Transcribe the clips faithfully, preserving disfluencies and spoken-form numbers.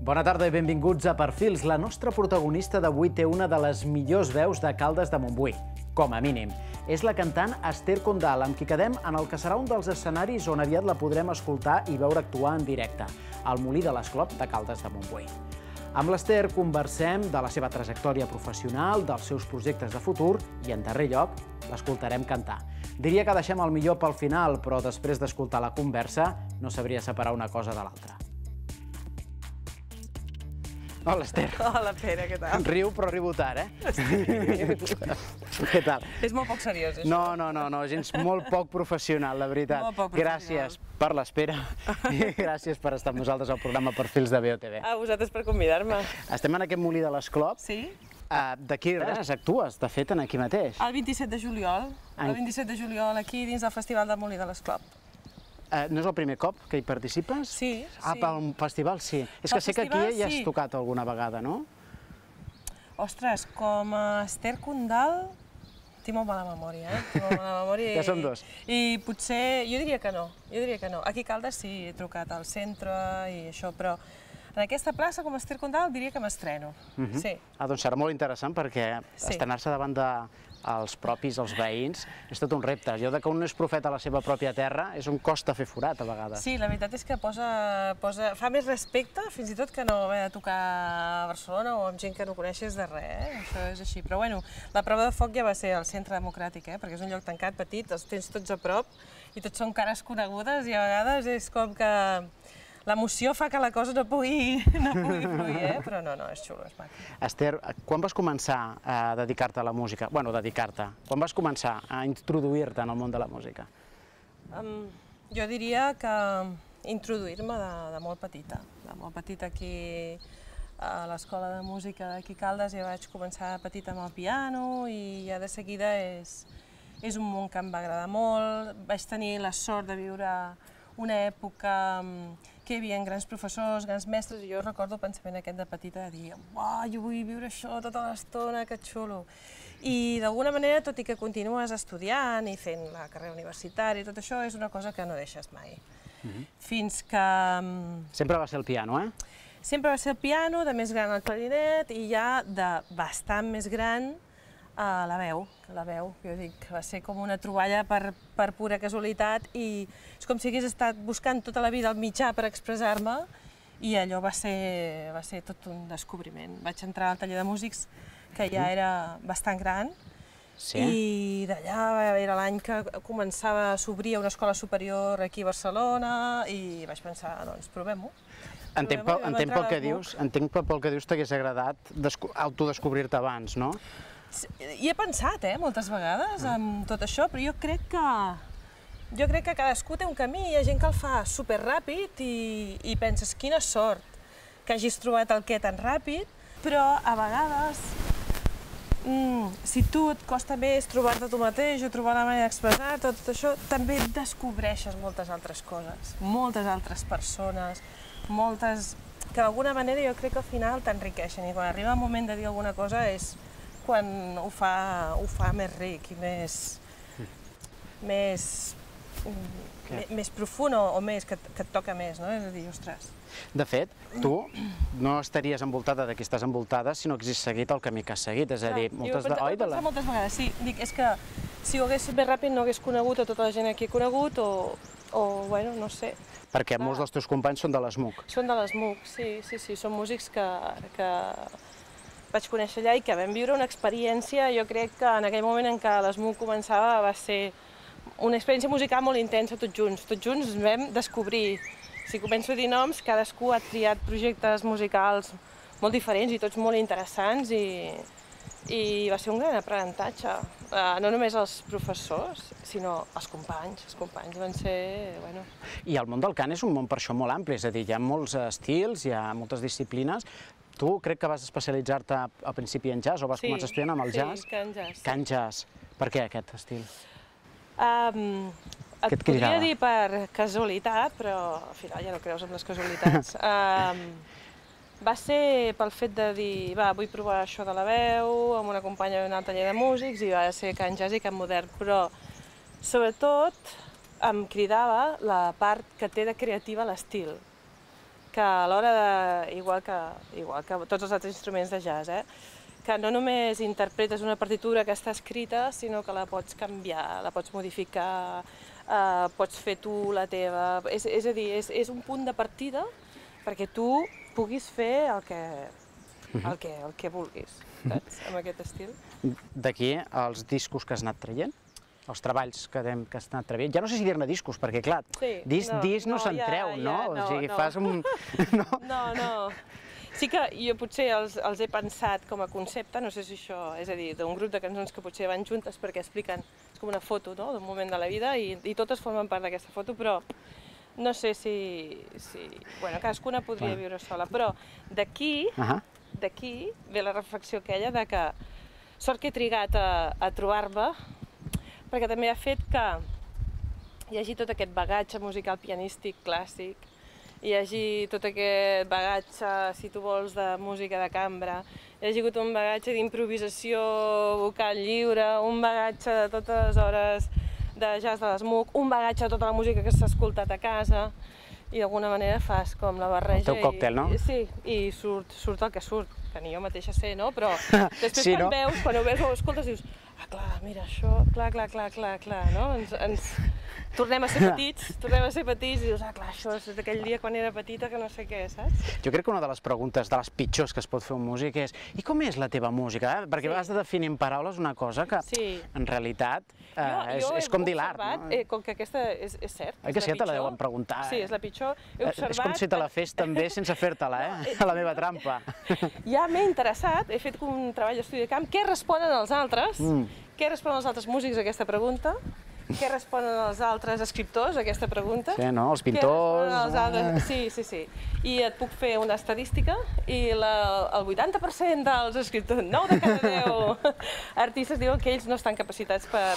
Bona tarda i benvinguts a Perfils. La nostra protagonista d'avui té una de les millors veus de Caldes de Montbui, com a mínim. És la cantant Esther Condal, amb qui quedem en el que serà un dels escenaris on aviat la podrem escoltar i veure actuar en directe, al Molí de l'Esclop de Caldes de Montbui. Amb l'Esther conversem de la seva trajectòria professional, dels seus projectes de futur i, en darrer lloc, l'escoltarem cantar. Diria que deixem el millor pel final, però després d'escoltar la conversa no sabria separar una cosa de l'altra. Hola, Esther. Hola, Pere, què tal? Riu, però riu tard, eh? Què tal? És molt poc seriós, això. No, no, no, no, gens molt poc professional, la veritat. Molt poc professional. Gràcies per l'espera i gràcies per estar amb nosaltres al programa Perfils de B O T V. A vosaltres per convidar-me. Estem en aquest Molí de l'Esclop. Sí? D'aquí res actues, de fet, aquí mateix. El vint-i-set de juliol. El vint-i-set de juliol, aquí, dins del Festival del Molí de l'Esclop. No és el primer cop que hi participes? Sí, sí. Ah, pel festival sí. És que sé que aquí ja has tocat alguna vegada, no? Ostres, com a Esther Condal, tinc molt mala memòria, eh? Tinc molt mala memòria. Ja som dos. I potser, jo diria que no, jo diria que no. Aquí a Caldes sí, he trucat al centre i això, però en aquesta plaça, com a Esther Condal, diria que m'estreno, sí. Ah, doncs serà molt interessant perquè estrenar-se davant dels propis, els veïns, és tot un repte. Jo, que un no és profeta a la seva pròpia terra, és un costa fer forat, a vegades. Sí, la veritat és que posa, posa, fa més respecte, fins i tot que no haver de tocar a Barcelona o amb gent que no coneixes de res, eh? Això és així. Però bueno, la prova de foc ja va ser al Centre Democràtic, eh? Perquè és un lloc tancat, petit, els tens tots a prop i tots són cares conegudes i a vegades és com que l'emoció fa que la cosa no pugui, no pugui fluir, eh? Però no, no, és xulo, és maco. Esther, quan vas començar a dedicar-te a la música? Bueno, dedicar-te. Quan vas començar a introduir-te en el món de la música? Um, jo diria que introduir-me de, de molt petita. De molt petita aquí a l'Escola de Música d'aquí Caldes ja vaig començar petita amb el piano i ja de seguida és, és un món que em va agradar molt. Vaig tenir la sort de viure una època que hi havia grans professors, grans mestres, i jo recordo el pensament aquest de petita de dir uau, jo vull viure això tota l'estona, que xulo. I d'alguna manera, tot i que continues estudiant i fent la carrera universitària i tot això, és una cosa que no deixes mai. Fins que... Sempre va ser el piano, eh? Sempre va ser el piano, de més gran el clarinet, i ja de bastant més gran la veu, la veu, jo dic, va ser com una troballa per, per pura casualitat i és com si hagués estat buscant tota la vida el mitjà per expressar-me i allò va ser, va ser tot un descobriment. Vaig entrar al taller de músics, que ja era bastant gran, sí. I d'allà era l'any que començava a s'obrir una escola superior aquí a Barcelona i vaig pensar, doncs provem-ho. Entenc pel que dius, entenc pel que dius t'hagués agradat autodescobrir-te abans, no? Hi he pensat, eh, moltes vegades, amb tot això, però jo crec que jo crec que cadascú té un camí, hi ha gent que el fa superràpid i, i penses, quina sort que hagis trobat el què tan ràpid, però a vegades, mm, si tu et costa més trobar-te tu mateix o trobar la manera d'expressar tot això, també descobreixes moltes altres coses, moltes altres persones, moltes que d'alguna manera jo crec que al final t'enriqueixen i quan arriba el moment de dir alguna cosa és quan ho fa, ho fa més ric i més, més, més profund o, o més, que, que et toca més, no? És a dir, ostres. De fet, tu no estaries envoltada de qui estàs envoltada si no haguessis seguit el camí que has seguit, és a dir, moltes de... Ho he pensat moltes vegades, sí, dic, és que si ho hagués fet més ràpid no hagués conegut a tota la gent que he conegut o, o bueno, no sé. Perquè molts dels teus companys són de l'ESMUC. Són de l'ESMUC, sí, sí, sí, són músics que, que vaig conèixer allà i que vam viure una experiència, jo crec que en aquell moment en què l'ESMUC començava va ser una experiència musical molt intensa tots junts. Tots junts ens vam descobrir. Si començo a dir noms, cadascú ha triat projectes musicals molt diferents i tots molt interessants i, i va ser un gran aprenentatge. No només els professors, sinó els companys. Els companys van ser... Bueno. I el món del cant és un món per això molt ampli, és a dir, hi ha molts estils, hi ha moltes disciplines. Tu crec que vas especialitzar-te al principi en jazz o vas començar estudiant amb el jazz? Sí, cant jazz. Cant jazz. Per què aquest estil? Um, et, et podria dir per casualitat, però al final ja no creus en les casualitats. um, va ser pel fet de dir, va, vull provar això de la veu, amb una companya d'un taller de músics, i va ser cant jazz i cant modern, però sobretot em cridava la part que té de creativa l'estil. que a l'hora de, igual que, igual que tots els altres instruments de jazz, eh, que no només interpretes una partitura que està escrita, sinó que la pots canviar, la pots modificar, eh, pots fer tu la teva... És, és a dir, és, és un punt de partida perquè tu puguis fer el que, el que, el que vulguis, saps? Amb aquest estil. D'aquí els discos que has anat traient? Els treballs que, hem, que has anat traient? Ja no sé si dir-ne discos, perquè clar, sí, disc no, disc no, no se'n ja, treu, no? Ja, no, o sigui, no. fas un... No, no. no. Sí que jo potser els, els he pensat com a concepte, no sé si això, és a dir, d'un grup de cançons que potser van juntes perquè expliquen, és com una foto, no?, d'un moment de la vida i, i totes formen part d'aquesta foto, però no sé si... si bueno, cadascuna podria bueno. viure sola, però d'aquí, uh -huh. d'aquí ve la reflexió aquella de que sort que he trigat a, a trobar-me, perquè també ha fet que hi hagi tot aquest bagatge musical pianístic clàssic, hi hagi tot aquest bagatge, si tu vols, de música de cambra, hi hagi hagut un bagatge d'improvisació vocal lliure, un bagatge de totes les hores de jazz de l'Smook, un bagatge de tota la música que s'ha escoltat a casa, i d'alguna manera fas com la barreja... El teu còctel, no? I, sí, i surt, surt el que surt, que ni jo mateixa sé, no? Però després sí, quan no? veus, quan ho veus o ho escoltes, dius, ah, clar, mira això, clar, clar, clar, clar, clar, no? Ens, ens... Tornem a ser petits, tornem a ser petits i dius, ah, clar, això és d'aquell dia quan era petita que no sé què, saps? Jo crec que una de les preguntes, de les pitjors que es pot fer un músic és i com és la teva música? Eh? Perquè sí. has de definir en paraules una cosa que, sí. en realitat, eh, jo, és, jo és com dir l'art, no? Eh, com que aquesta és, és cert, Oi que és sí, la te la pitjor. deuen preguntar. Sí, és la pitjor. He observat... És com si te la fes també sense fer-te-la, eh? A la meva trampa. Ja m'he interessat, he fet un treball d'estudi de camp, què responen els altres? Mm. Què responen els altres músics a aquesta pregunta? Què responen els altres escriptors a aquesta pregunta? Sí, no? Els pintors... Els altres... Sí, sí, sí. I et puc fer una estadística i la, el vuitanta per cent dels escriptors, nou de cada deu artistes diuen que ells no estan capacitats per,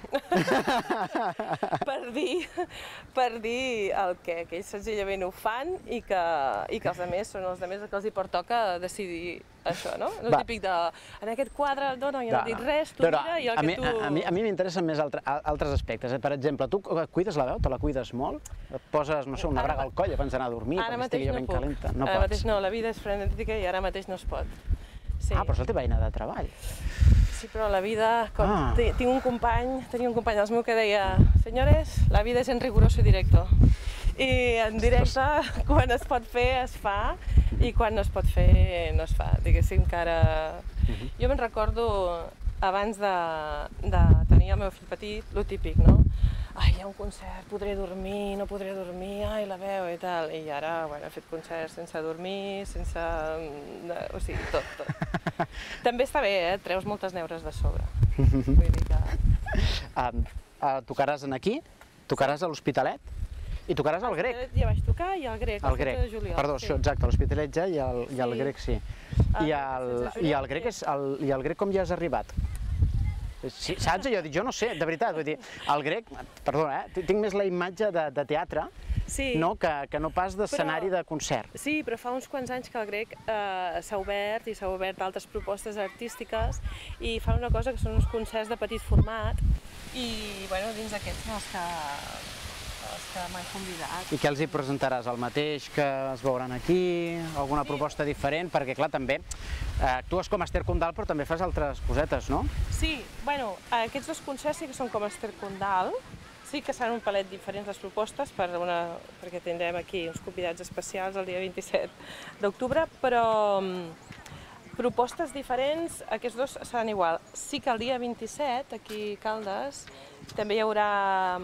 per, dir, per dir el que, que ells senzillament ho fan i que, i que els altres són els altres que els hi pertoca decidir això, no? El típic de, en aquest quadre, no, no, jo no he dit res, tu mira i el que tu... A mi, a mi m'interessen més altre, altres aspectes. Per exemple, tu cuides la veu? Te la cuides molt? Et poses, no sé, una braga al coll abans d'anar a dormir perquè estigui ben calenta? No ara mateix no, la vida és frenètica i ara mateix no es pot. Ah, però és la teva eina de treball. Sí, però la vida... Tinc un company, tenia un company dels meus que deia senyores, la vida és en riguroso y directo. I en directe, quan es pot fer, es fa, i quan no es pot fer, no es fa. Diguéssim que ara... Jo me'n recordo, abans de, de tenir el meu fill petit, lo típic, no? Ai, hi ha un concert, podré dormir, no podré dormir, ai, la veu i tal. I ara, bueno, he fet concerts sense dormir, sense... o sigui, tot, tot. També està bé, eh? Et treus moltes neures de sobre. Vull dir que... Tocaràs aquí, tocaràs a l'Hospitalet, i tocaràs al Grec. Ja vaig tocar i al Grec, el Grec. Perdó, sí. Exacte, l'Hospitalet ja i el, sí. i el Grec sí. I el, i el Grec és el, i el Grec com ja has arribat? Sí, saps? Jo, jo no sé, de veritat, vull dir, el Grec, perdona, eh, tinc més la imatge de, de teatre, sí. no, que, que no pas d'escenari de concert. Sí, però fa uns quants anys que el Grec eh, s'ha obert i s'ha obert altres propostes artístiques i fa una cosa que són uns concerts de petit format i, bueno, dins d'aquests els que... que m'han convidat. I què els hi presentaràs? El mateix que es veuran aquí? Alguna sí. proposta diferent? Perquè, clar, també eh, actues com Esther Condal, però també fas altres cosetes, no? Sí, bueno, aquests dos concerts sí que són com Esther Condal, sí que seran un palet diferents les propostes, per una, perquè tindrem aquí uns convidats especials el dia vint-i-set d'octubre, però propostes diferents, aquests dos seran igual. Sí que el dia vint-i-set, aquí a Caldes, també hi haurà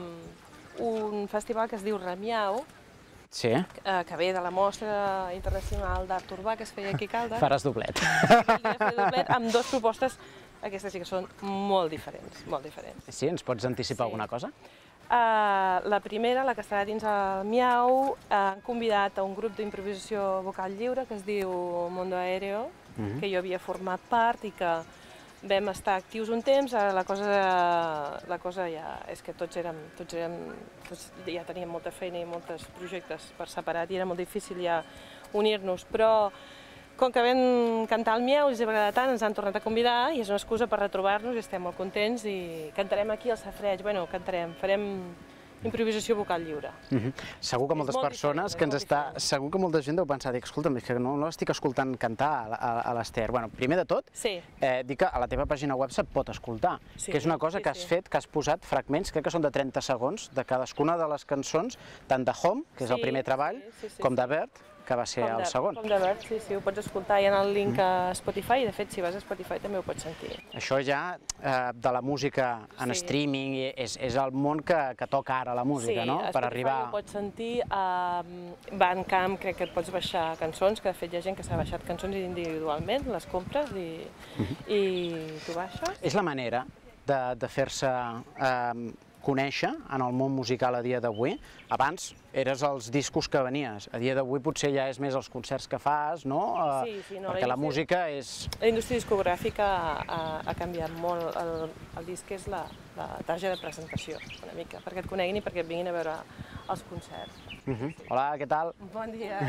un festival que es diu Ramiau, sí. que ve de la Mostra Internacional d'Art Urbà que es feia aquí a Caldes. Faràs doblet. Faràs doblet amb dues propostes, aquestes sí que són molt diferents, molt diferents. Sí, ens pots anticipar sí. alguna cosa? Uh, la primera, la que estarà dins el Miau, uh, han convidat a un grup d'improvisació vocal lliure que es diu Mundo Aéreo, uh-huh. que jo havia format part i que vam estar actius un temps, ara la cosa, la cosa ja és que tots érem, tots érem, tots ja teníem molta feina i molts projectes per separat i era molt difícil ja unir-nos, però com que vam cantar al Miau i els ha agradat tant, ens han tornat a convidar i és una excusa per retrobar-nos i estem molt contents i cantarem aquí al Safareig, bueno, cantarem, farem improvisació vocal lliure. Segur que moltes persones que ens està... Segur que molta gent deu pensar, dic, escolta'm, és que no l'estic escoltant cantar a l'Ester. Bueno, primer de tot, dic que a la teva pàgina web se't pot escoltar, que és una cosa que has fet, que has posat fragments, crec que són de trenta segons, de cadascuna de les cançons, tant de Home, que és el primer treball, com de Bird, que va ser el segon. Com de Bird, sí, sí, ho pots escoltar, hi ha el link a Spotify, i de fet, si vas a Spotify també ho pots sentir. Això ja, de la música en streaming, és el món que toca ara la música, no? Sí, a Spotify ho pots sentir, a Bandcamp crec que et pots baixar cançons, que de fet hi ha gent que s'ha baixat cançons individualment, les compres i t'ho baixes. És la manera de fer-se conèixer en el món musical a dia d'avui. Abans eres els discos que venies, a dia d'avui potser ja és més els concerts que fas, no? Sí, sí, no. Perquè la música és... La indústria discogràfica ha canviat molt. El disc és la tarja de presentació, una mica, perquè et coneguin i perquè et vinguin a veure els concerts. Hola, què tal? Bon dia.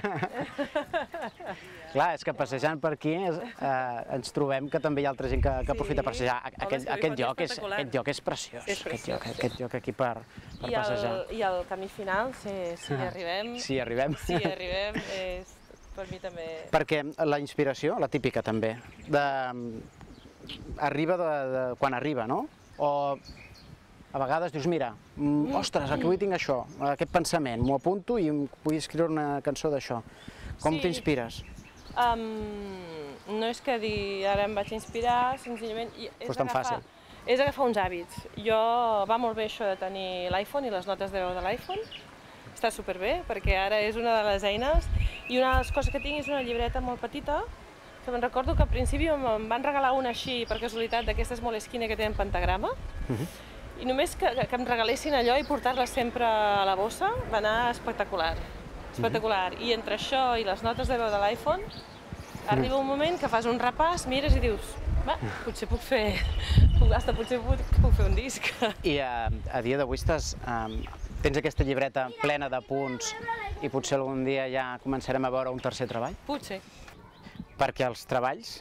Clar, és que passejant per aquí ens trobem que també hi ha altra gent que aprofita per passejar. Aquest lloc és preciós, aquest lloc aquí per passejar. I el camí final, si hi arribem... Si hi arribem. Si hi arribem, per mi també... Perquè la inspiració, la típica també, arriba quan arriba, no? O a vegades dius, mira, ostres, avui tinc això, aquest pensament, m'ho apunto i vull escriure una cançó d'això. Com t'inspires? No és que dir, ara em vaig inspirar, senzillament... Però és tan fàcil. És agafar uns hàbits. Jo, va molt bé això de tenir l'iPhone i les notes de veu de l'iPhone. Està superbé, perquè ara és una de les eines. I una de les coses que tinc és una llibreta molt petita, que me'n recordo que al principi em van regalar una així, per casualitat, d'aquestes Moleskine que tenen pentagrama. I només que em regalessin allò i portar-la sempre a la bossa va anar espectacular. Espectacular. I entre això i les notes de veu de l'iPhone, arriba un moment que fas un repàs, mires i dius, va, potser puc fer, hasta potser puc fer un disc. I a dia d'avui estàs, tens aquesta llibreta plena de punts i potser algun dia ja començarem a veure un tercer treball? Potser. Perquè els treballs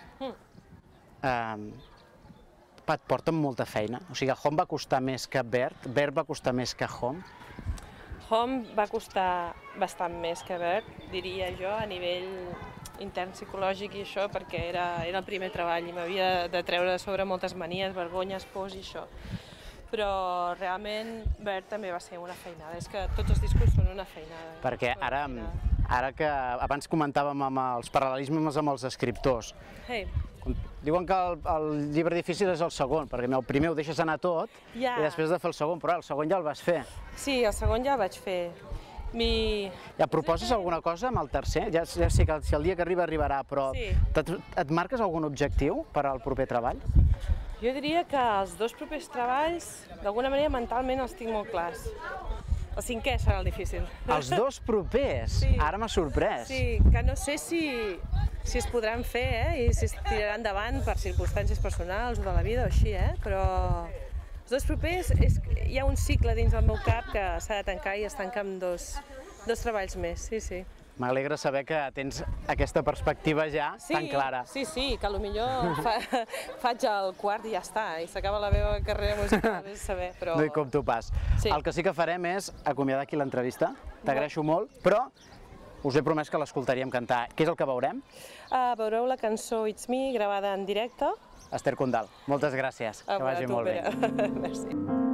et porten molta feina. O sigui, Home va costar més que Bird, Bird va costar més que Home. Home va costar bastant més que Bird, diria jo, a nivell intern psicològic i això, perquè era el primer treball i m'havia de treure de sobre moltes manies, vergonyes, pors i això. Però realment Bird també va ser una feinada, és que tots els discos són una feinada. Perquè ara, ara que abans comentàvem amb els paral·lelismes amb els escriptors, diuen que el llibre difícil és el segon, perquè el primer ho deixes anar tot i després has de fer el segon, però el segon ja el vas fer. Sí, el segon ja el vaig fer. Ja proposes alguna cosa amb el tercer? Ja sé que si el dia que arriba, arribarà, però et marques algun objectiu per al proper treball? Jo diria que els dos propers treballs, d'alguna manera mentalment els tinc molt clars. El cinquè serà el difícil. Els dos propers? Ara m'ha sorprès. Sí, que no sé si es podran fer i si es tiraran endavant per circumstàncies personals o de la vida o així, però els dos propers hi ha un cicle dins del meu cap que s'ha de tancar i es tanca amb dos treballs més, sí, sí. M'alegra saber que tens aquesta perspectiva ja tan clara. Sí, sí, que potser faig el quart i ja està, i s'acaba la meva carrera musical, és saber, però... No hi compto pas. El que sí que farem és acomiadar aquí l'entrevista, t'agraeixo molt, però us he promès que l'escoltaríem cantar. Què és el que veurem? Veureu la cançó It's Me, gravada en directe. Ester Condal, moltes gràcies, que vagi molt bé. Merci.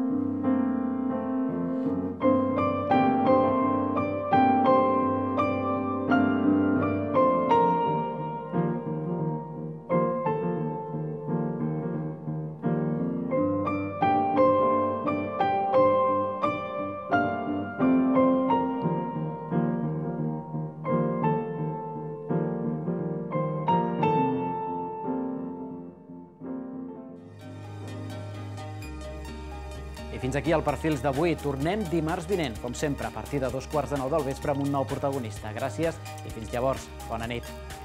I fins aquí el Perfils d'avui. Tornem dimarts vinent, com sempre, a partir de dos quarts de nou del vespre amb un nou protagonista. Gràcies i fins llavors. Bona nit.